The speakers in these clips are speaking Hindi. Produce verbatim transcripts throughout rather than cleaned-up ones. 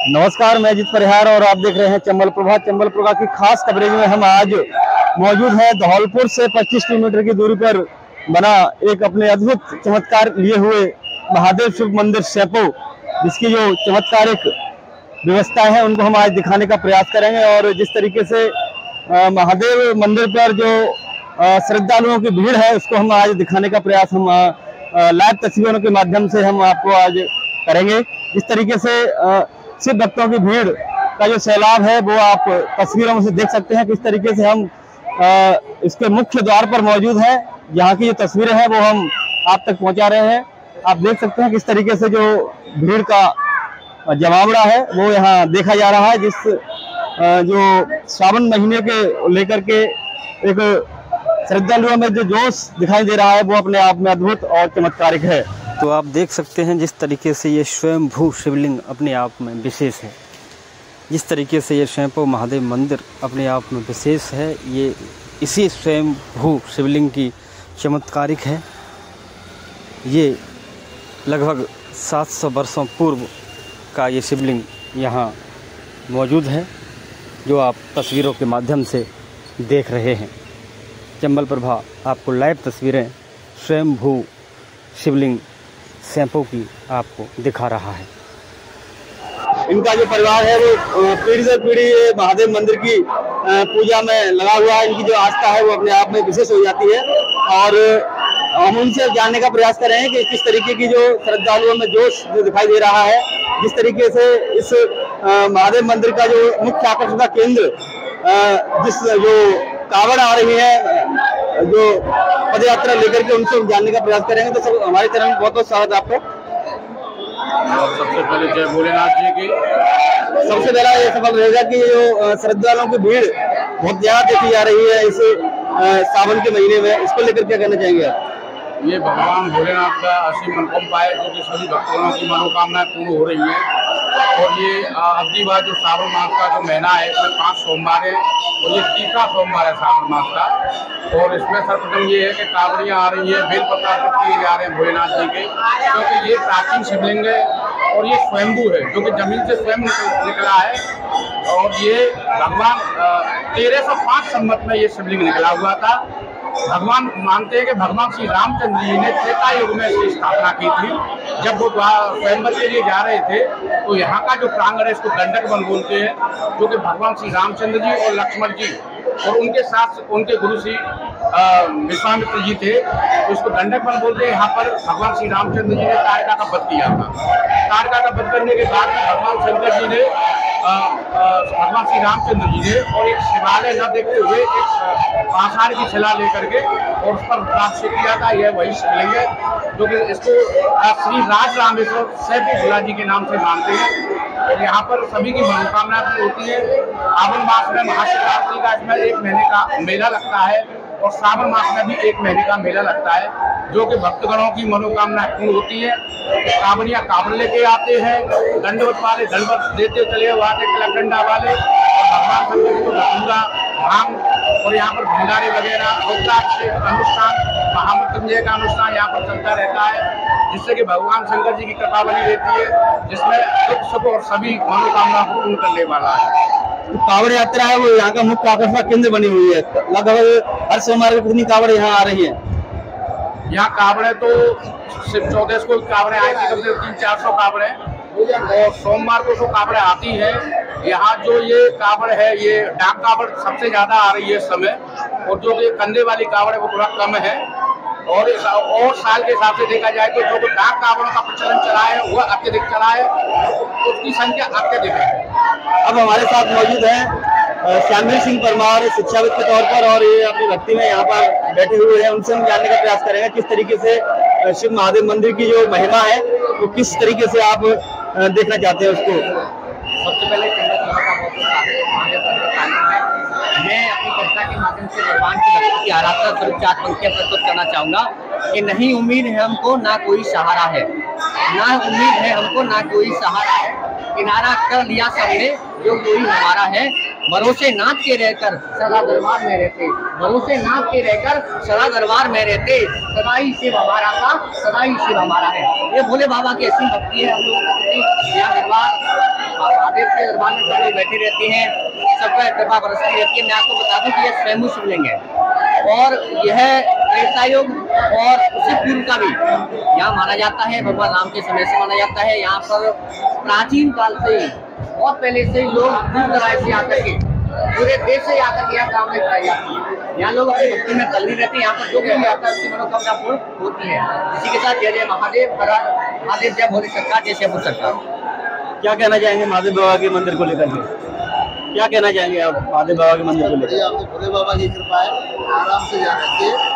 नमस्कार, मैं अजीत परिहार और आप देख रहे हैं चंबल प्रभा। चंबल प्रभा की खास कवरेज में हम आज मौजूद हैं धौलपुर से पच्चीस किलोमीटर की दूरी पर बना एक अपने अद्भुत चमत्कार लिए हुए महादेव शिव मंदिर सैंपो, जिसकी जो चमत्कारिक व्यवस्था है उनको हम आज दिखाने का प्रयास करेंगे। और जिस तरीके से महादेव मंदिर पर जो श्रद्धालुओं की भीड़ है उसको हम आज दिखाने का प्रयास हम लाइव तस्वीरों के माध्यम से हम आपको आज करेंगे। जिस तरीके से शिव भक्तों की भीड़ का जो सैलाब है वो आप तस्वीरों में से देख सकते हैं। किस तरीके से हम इसके मुख्य द्वार पर मौजूद हैं, यहाँ की जो तस्वीरें हैं वो हम आप तक पहुंचा रहे हैं। आप देख सकते हैं किस तरीके से जो भीड़ का जमावड़ा है वो यहाँ देखा जा रहा है। जिस जो सावन महीने के लेकर के एक श्रद्धालुओं में जो जोश दिखाई दे रहा है वो अपने आप में अद्भुत और चमत्कारिक है। तो आप देख सकते हैं जिस तरीके से ये स्वयंभू शिवलिंग अपने आप में विशेष है, जिस तरीके से ये सैंपो महादेव मंदिर अपने आप में विशेष है, ये इसी स्वयंभू शिवलिंग की चमत्कारिक है। ये लगभग सात सौ वर्षों पूर्व का ये शिवलिंग यहाँ मौजूद है, जो आप तस्वीरों के माध्यम से देख रहे हैं। चंबल प्रभा आपको लाइव तस्वीरें स्वयंभू शिवलिंग सैंपो की आपको दिखा रहा है। इनका जो परिवार है वो पीढ़ी से पीढ़ी महादेव मंदिर की पूजा में लगा हुआ है। इनकी जो आस्था है वो अपने आप में विशेष हो जाती है और हम उनसे जानने का प्रयास कर रहे हैं कि किस तरीके की जो श्रद्धालुओं में जोश जो दिखाई दे रहा है, जिस तरीके से इस महादेव मंदिर का जो मुख्य आकर्षण का केंद्र जिस जो कावड़ आ रही है जो पद यात्रा लेकर के उनसे जानने का प्रयास करेंगे। तो सब हमारे चैनल में बहुत बहुत स्वागत है आपको। सबसे पहले जय भोलेनाथ जी की। सबसे पहला ये सवाल रहेगा कि जो श्रद्धालुओं की भीड़ बहुत ज्यादा देखी जा रही है इस सावन के महीने में, इसको लेकर क्या कहना चाहेंगे आप? ये भगवान भोलेनाथ का असीम अनुकंपा है, जो कि सभी भक्तों की मनोकामनाएं पूर्ण हो रही है। और ये अगली बार जो सावन मास का जो महीना है इसमें पांच सोमवार है और ये तीसरा सोमवार है सावन मास का। और इसमें सर्वप्रथम ये है कि कांवड़ियाँ आ रही है, बेलपत्र किए जा रहे हैं भोलेनाथ जी के, क्योंकि ये प्राचीन शिवलिंग है और ये स्वयंभू है, जो कि जमीन से स्वयं निकला है। और ये भगवान तेरह सौ पाँच संवत में ये शिवलिंग निकला हुआ था। भगवान मानते हैं कि भगवान श्री रामचंद्र जी ने त्रेता युग में इसकी स्थापना की थी। जब वो स्वयंवर के लिए जा रहे थे तो यहाँ का जो प्रांगण है इसको दंडक वन बोलते हैं, जो कि भगवान श्री रामचंद्र जी और लक्ष्मण जी और उनके साथ उनके गुरु श्री विश्वामित्र जी थे, तो इसको दंडक वन बोलते हैं। यहाँ पर भगवान श्री रामचंद्र जी ने तारका का वध किया था। तारका का वध करने के बाद भगवान शंकर जी ने भगवान श्री रामचंद्र जी ने और एक शिवालय न देखते हुए एक पाषाण की शिला लेकर के और उस पर रुद्राभिषेक किया था। यह वही शिवलिंग है जो कि इसको श्री राज रामेश्वर सैंपो भोला जी के नाम से मानते हैं। और यहाँ पर सभी की मनोकामना पूरी होती है। सावन मास में महाशिवरात्रि का इसमें एक महीने का मेला लगता है और सावन मास में भी एक महीने का मेला लगता है, जो कि भक्तगणों की मनोकामना पूर्ण होती है। कांवड़ियाँ कांवड़ लेके आते हैं, दंडवत वाले दंडवत देते चले हुए आते कलकंडा वाले, और भगवान शंकर जी को धतूरा भांग और यहाँ पर भंडारे वगैरह रुद्राभिषेक अनुष्ठान महामृत्युंजय का अनुष्ठान यहाँ पर चलता रहता है, जिससे कि भगवान शंकर जी की कृपा बनी रहती है, जिसमें दुख सुख और सभी मनोकामना को पूर्ण करने वाला है। तो कावड़ यात्रा है वो यहाँ का मुख्य आकर्षण केंद्र बनी हुई है। लगभग हर सोमवार में कितनी कावड़ यहाँ आ रही है? यहाँ कावड़े तो सिर्फ चौदह को कावड़े आई थी, कम से कम तीन चार सौ कावड़े, और सोमवार को जो कावड़े आती है यहाँ जो ये कावड़ है ये डाक कावड़ सबसे ज्यादा आ रही है इस समय, और जो ये कंधे वाली कावड़ है वो थोड़ा कम है। और इस और साल के हिसाब से देखा जाए तो जो डाक कावड़ों का प्रचलन चला है वह अत्यधिक चला है, उसकी संख्या अत्यधिक है। अब हमारे साथ मौजूद है श्यामवीर सिंह परमार शिक्षाविद के तौर पर, और ये अपनी भक्ति में यहाँ पर बैठे हुए हैं। उनसे हम जानने का प्रयास करेंगे किस तरीके से शिव महादेव मंदिर की जो महिमा है वो किस तरीके से आप देखना चाहते हैं उसको। सबसे पहले मैं अपनी कविता के माध्यम से भगवान की भक्ति की आराधना स्वरूप चार पंक्तियां प्रस्तुत करना चाहूंगा कि नहीं उम्मीद है हमको ना कोई सहारा है, ना उम्मीद है हमको ना कोई सहारा है, किनारा कर लिया सबने जो कोई हमारा है, भरोसे नाथ के रहकर सदा दरबार में रहते, भरोसे नाथ के रहकर सदा दरबार में रहते, सदा ही शिव हमारा था, सदा ही शिव हमारा है। ये भोले बाबा की ऐसी भक्ति है हम लोगों की। यहाँ दरबार महादेव के दरबार में सब लोग बैठे रहते हैं, सबका कृपा बरसती रहती है। मैं आपको बता दूं कि यह स्वयं शिवलिंग है और यह त्रेतायुग और उसी पूर्व का भी यहाँ माना जाता है। भगवान राम के समय से माना जाता है। यहाँ पर प्राचीन काल से ही बहुत पहले से ही लोग दूर दराज से आकर के, पूरे देश से आकर के यहाँ कामना कराई जाती है। यहाँ लोग अपनी भक्ति में तल्लीन रहते हैं। यहाँ पर जो भी आता है उसकी मनोकामना पूर्ण होती है। इसी के साथ जय जय महादेव, हर हर महादेव, जय भोले सरकार, जय शंभू सरकार। क्या कहना चाहेंगे महादेव बाबा के मंदिर को लेकर के? क्या कहना चाहेंगे आप महादेव बाबा के मंदिर को लेकर? भोले बाबा की कृपा है, आराम से जा रहे हैं।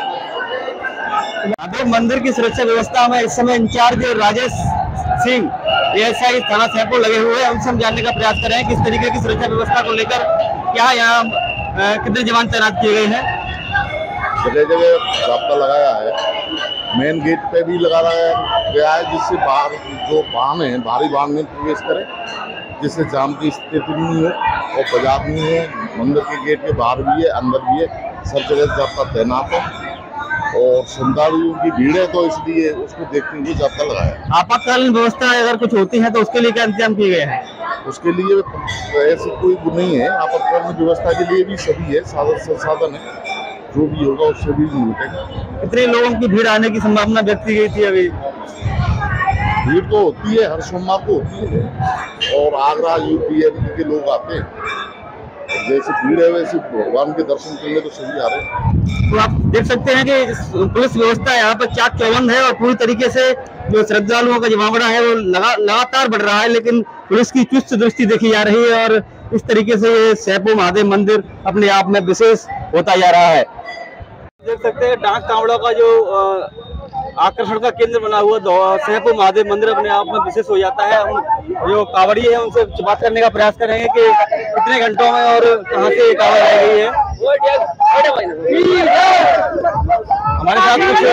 महादेव मंदिर की सुरक्षा व्यवस्था में इस समय इंचार्ज राजेश सिंह एएसआई थाना सैदपुर लगे हुए हैं। उनसे हम जानने का प्रयास कर रहे हैं किस तरीके की सुरक्षा व्यवस्था को लेकर, क्या यहाँ कितने जवान तैनात किए गए हैं? जगह जगह जाब्ता लगाया है, मेन गेट पे भी लगा गया है जिससे बाहर जो वाहन है, भारी वाहन में प्रवेश करें, जिससे जाम की स्थिति नहीं हो और बाजार नहीं हो। मंदिर के गेट के बाहर भी है, अंदर भी है, सब जगह जाब्ता तैनात है और श्रद्धालुओं की भीड़ है तो इसलिए उसको देखते हुए जाब्ता लगाया। आपातकालीन व्यवस्था अगर कुछ होती है तो उसके लिए क्या इंतजाम किए गए हैं? उसके लिए ऐसी कोई वो नहीं है, आपातकालीन व्यवस्था के लिए भी सभी है, साधन संसाधन है, जो भी होगा उससे भी मिलेगा। कितने लोगों की भीड़ आने की संभावना व्यक्त की गई थी? अभी भीड़ तो होती है, हर सोमवार को होती है और आगरा यूपी के लोग आते हैं। जैसे भीड़ है वैसे भगवान के दर्शन करने तो सभी आ रहे हैं। तो आप देख सकते हैं कि पुलिस व्यवस्था यहाँ पर चाक चौबंद है और पूरी तरीके से जो श्रद्धालुओं का जमावड़ा है वो लगा लगातार बढ़ रहा है, लेकिन पुलिस की चुस्त दृष्टि देखी जा रही है और इस तरीके से ये सैदपुर महादेव मंदिर अपने आप में विशेष होता जा रहा है। देख सकते हैं डाक कावड़ों का जो आकर्षण का केंद्र बना हुआ सैदपुर महादेव मंदिर अपने आप में विशेष हो जाता है। हम जो कावड़ी है उनसे बात करने का प्रयास करेंगे कि कितने घंटों में और कहां से ये कावड़ रह गई है। हमारे साथ कुछ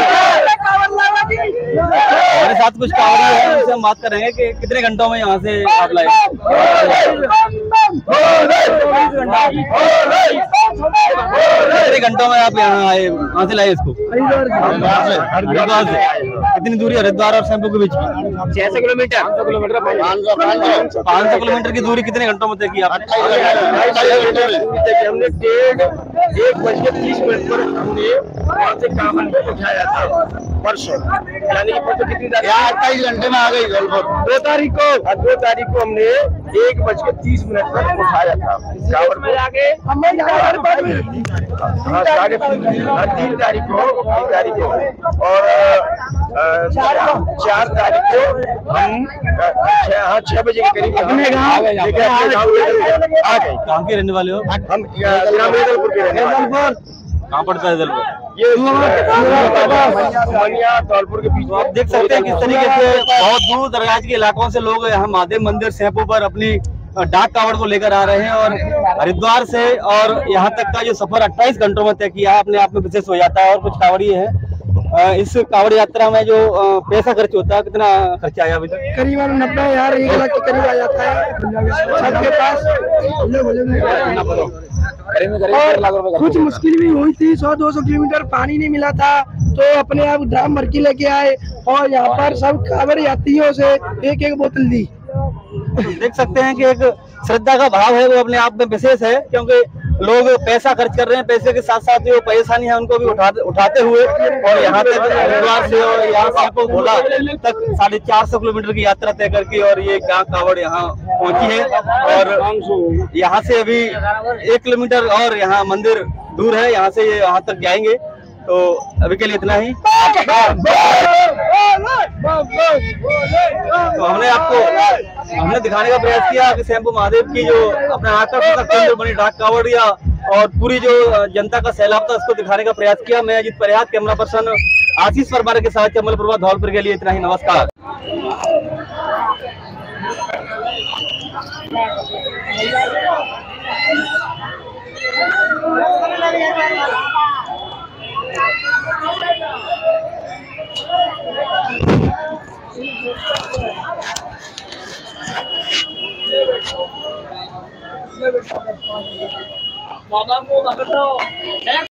हमारे साथ कुछ कावड़ी है, उनसे हम बात करेंगे कि कितने घंटों में यहाँ से आप लाए। कितने घंटों में आप यहाँ आए, कहाँ से लाए इसको? हरिद्वार से। कितनी दूरी हरिद्वार और सैदपुर के बीच में? छह सौ किलोमीटर पाँच सौ किलोमीटर पाँच सौ किलोमीटर की दूरी कितने घंटों में तय की आपने? हमने डेढ़ एक बज के तीस मिनट पर हमने वहाँ से कामन को उठाया था परसों, यानी कि परसों कितनी तारीख? अट्ठाईस घंटे में आ गई दो तारीख को दो तारीख को हमने एक बज के तीस मिनट पर उठाया था कावड़ में आगे। हाँ साढ़े तीन तारीख को तीन तारीख को और चार तारीख को हम हाँ छह बजे के करीब अपने गाँव आ गए। कहाँ के रहने वाले हो? हम वेदलपुर के रहने वाले। कहाँ पड़ता है वेदलपुर? ये मनिया धौलपुर के बीच। आप देख सकते हैं किस तरीके से बहुत दूर दराज के इलाकों से लोग यहाँ महादेव मंदिर सैदपुर पर अपनी डाक कावड़ को लेकर आ रहे हैं और हरिद्वार से और यहाँ तक का जो सफर अट्ठाईस घंटों में तय किया है अपने आप में विशेष हो जाता है। और कुछ कावड़ी है इस कावड़ यात्रा में जो पैसा खर्च होता है, कितना खर्चा आया अभी तक? करीबन नब्बे हजार एक लाख के करीब आ जाता है सबके पास। और कुछ मुश्किल भी हुई थी, सौ दो सौ किलोमीटर पानी नहीं मिला था तो अपने आप ड्राम भर के लेके आए और यहाँ पर सब कावड़ यात्रियों से एक एक बोतल दी। देख सकते हैं कि एक श्रद्धा का भाव है वो अपने आप में विशेष है, क्योंकि लोग पैसा खर्च कर रहे हैं, पैसे के साथ साथ जो परेशानी है उनको भी उठा, उठाते हुए और यहाँ तक हरिद्वार से और यहाँ से भोला तक साढ़े चार सौ किलोमीटर की यात्रा तय करके और ये गांव कावड़ यहाँ पहुंची है। और यहाँ से अभी एक किलोमीटर और यहाँ मंदिर दूर है, यहाँ से ये यहाँ तक जाएंगे। तो अभी के लिए इतना ही। तो हमने आपको हमने दिखाने का प्रयास किया कि सैदपुर महादेव की जो अपने आकर्षण का केंद्र बनी डाक कावड़िया और पूरी जो जनता का सैलाब था उसको दिखाने का प्रयास किया। मैं अजीत प्रयाग, कैमरा पर्सन आशीष परमार के साथ चमल प्रभा धौलपुर के लिए इतना ही। नमस्कार। बाबा को